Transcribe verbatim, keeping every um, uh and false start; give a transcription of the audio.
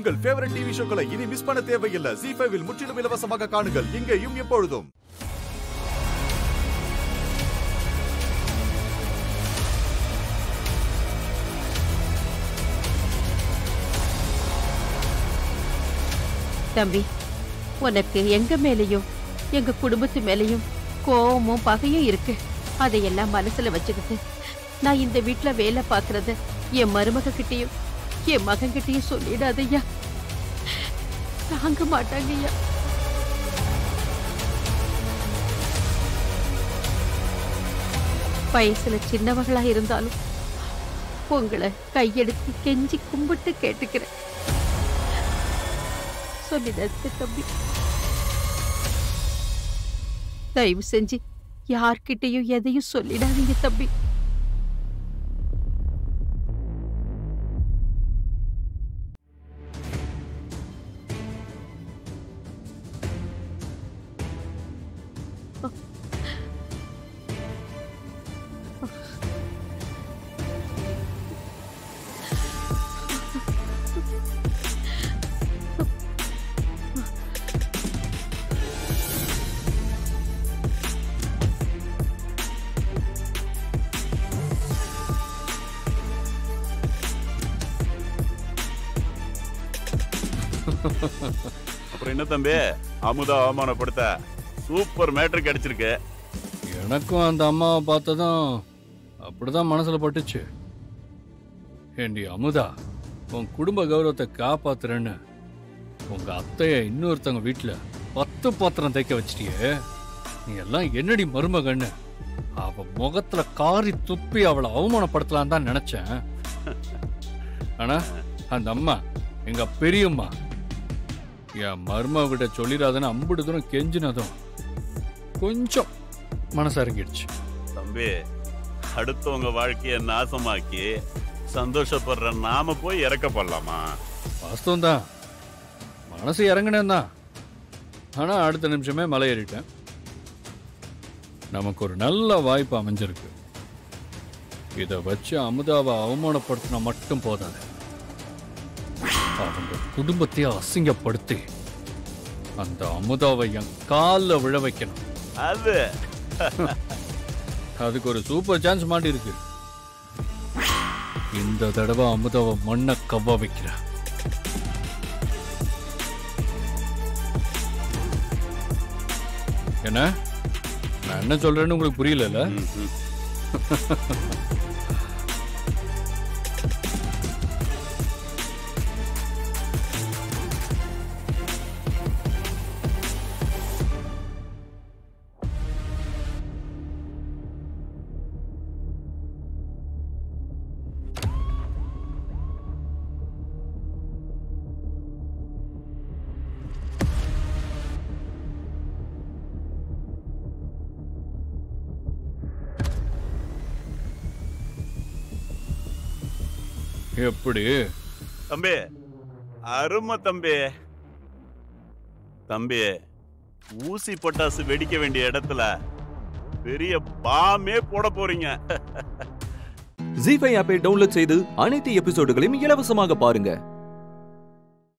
உங்கள் favourite TV ஷோக்களை இனி miss பண்ண தேவையில்லை. ஜீ ஃபைவ் இல் முற்றிலும் இலவசமாக காணுங்கள், இங்கேயும் எப்பொழுதும். தம்பி, உனக்கு எங்க மேலையும் எங்க குடும்பத்து மேலையும் கோவமும் பகையும் இருக்கு. அதையெல்லாம் மனசுல வச்சுக்கிட்டு நான் இந்த வீட்டுல வேலை பாக்குறத என் மருமக கிட்டையும் என் மகன் கிட்டையும் சொல்லிடாதையா. தாங்க மாட்டாங்க ஐயா. வயசுல சின்னவங்களா இருந்தாலும் உங்களை கையெடுத்து கெஞ்சி கும்பிட்டு கேட்டுக்கிறேன். சொல்லிடாது தம்பி. தயவு செஞ்சு யார்கிட்டையும் எதையும் சொல்லிடாதீங்க தம்பி. அப்புறம் என்ன தம்பி, அமுதா அவமானப்படுத்த சூப்பர் மேட்டர் கிடைச்சிருக்கு. எனக்கும் அந்த அம்மாவை பார்த்ததும் அப்படிதான் மனசுல பட்டுச்சு. ஏண்டி அமுதா, உன் குடும்ப கௌரவத்தை காப்பாத்துறேன்னு உங்க அத்தைய இன்னொருத்தவங்க வீட்டுல பத்து பாத்திரம் தைக்க வச்சிட்டியே. நீ எல்லாம் என்னடி மருமகன்னு அவ முகத்துல காரி துப்பி அவளை அவமானப்படுத்தலாம் தான் நினைச்சேன். ஆனா அந்த அம்மா எங்க பெரியம்மா என் மருமகிட்ட சொல்லிடாதுன்னு அம்புடு தூரம் கெஞ்சினதும் கொஞ்சம் மனசு இறங்கிடுச்சு. தம்பி, அடுத்தவங்க வாழ்க்கைய நாசமாக்கி சந்தோஷப்படுற நாம போய் இறக்கப்படலாமா? வாஸ்தவம் தான், மனசு இறங்கினேன் தான். ஆனா அடுத்த நிமிஷமே மலை ஏறிட்டேன். நமக்கு ஒரு நல்ல வாய்ப்பு அமைஞ்சிருக்கு. இதை வச்சு அமுதாவை அவமானப்படுத்தினா மட்டும் போதாது, அவங்க குடும்பத்தையே அசிங்கப்படுத்தி அந்த அமுதாவை என் காலில் விழ வைக்கணும். அது அதுக்கு ஒரு சூப்பர் சான்ஸ் மாட்டி இருக்கு. இந்த தடவை அமுதாவை மண்ணை கவ்வ வைக்கிற. என்ன நான் என்ன சொல்றேன்னு உங்களுக்கு புரியல? எப்படி தம்பி? அருமை தம்பி. தம்பி, ஊசி பட்டாசு வெடிக்க வேண்டிய இடத்துல பெரிய பாமே போட போறீங்க. ஜீ ஃபைவ் ஆப்பை டவுன்லோட் செய்து அனைத்து எபிசோடுகளையும் இலவசமாக பாருங்க.